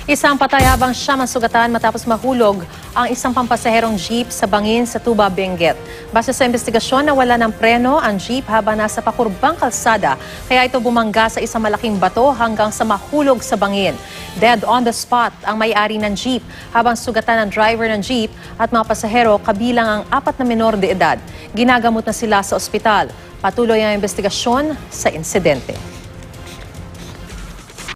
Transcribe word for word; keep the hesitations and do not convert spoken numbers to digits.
Isang patay habang siyam ang sugatan matapos mahulog ang isang pampasaherong jeep sa bangin sa Tuba, Benguet. Base sa investigasyon, nawala ng preno ang jeep habang nasa pakurbang kalsada, kaya ito bumangga sa isang malaking bato hanggang sa mahulog sa bangin. Dead on the spot ang may-ari ng jeep, habang sugatan ang driver ng jeep at mga pasahero kabilang ang apat na menor de edad. Ginagamot na sila sa ospital. Patuloy ang investigasyon sa insidente.